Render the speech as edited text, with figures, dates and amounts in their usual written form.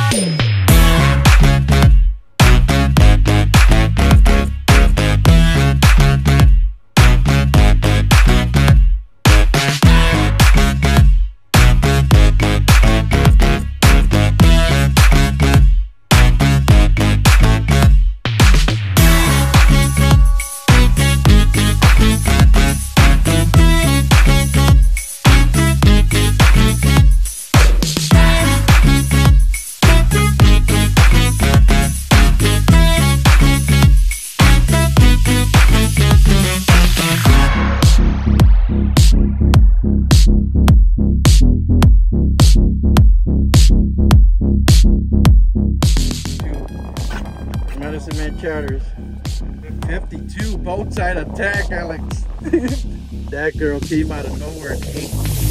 Medicine Man Charters 52 boat side attack, Alex. That girl came out of nowhere and ate